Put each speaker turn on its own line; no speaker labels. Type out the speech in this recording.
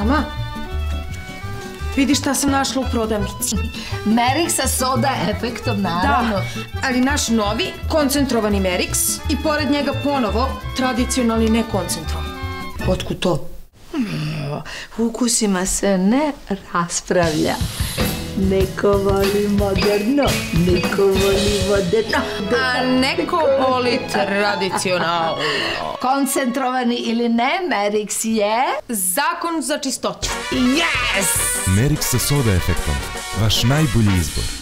Mama, vidi šta sam našla u prodavnici.
Merix sa soda efektom, naravno.
Da, ali naš novi koncentrovani Merix i pored njega ponovo tradicionalni nekoncentrovan. Otkud to?
Ukusima se ne raspravlja. Neko voli moderno, neko voli moderno.
A neko voli tradicionalno.
Koncentrovani ili ne, Merix je...
Zakon za čistoću.
Yes!
Merix sa soda efektom. Vaš najbolji izbor.